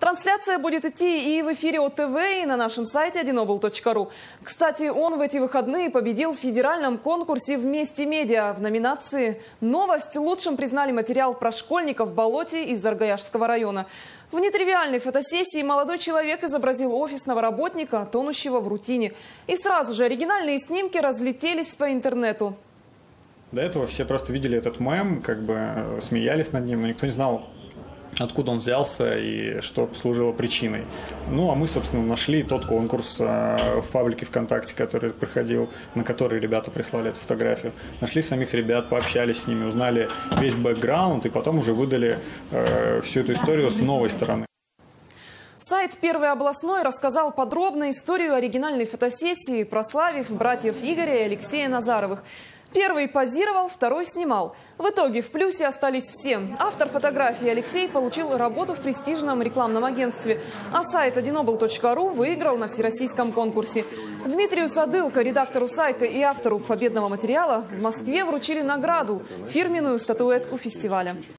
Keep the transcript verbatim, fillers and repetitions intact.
Трансляция будет идти и в эфире о тэ вэ, и на нашем сайте одинобл точка ру. Кстати, он в эти выходные победил в федеральном конкурсе «Вместе медиа» в номинации «Новость». Лучшим признали материал про школьников в болоте из Аргаяшского района. В нетривиальной фотосессии молодой человек изобразил офисного работника, тонущего в рутине. И сразу же оригинальные снимки разлетелись по интернету. До этого все просто видели этот мем, как бы смеялись над ним, но никто не знал, откуда он взялся и что служило причиной. Ну, а мы, собственно, нашли тот конкурс в паблике ВКонтакте, который проходил, на который ребята прислали эту фотографию. Нашли самих ребят, пообщались с ними, узнали весь бэкграунд и потом уже выдали э, всю эту историю с новой стороны. Сайт «Первый областной» рассказал подробно историю оригинальной фотосессии, прославив братьев Игоря и Алексея Назаровых. Первый позировал, второй снимал. В итоге в плюсе остались все. Автор фотографии Алексей получил работу в престижном рекламном агентстве, а сайт одинобл точка ру выиграл на всероссийском конкурсе. Дмитрию Садылко, редактору сайта и автору победного материала, в Москве вручили награду – фирменную статуэтку фестиваля.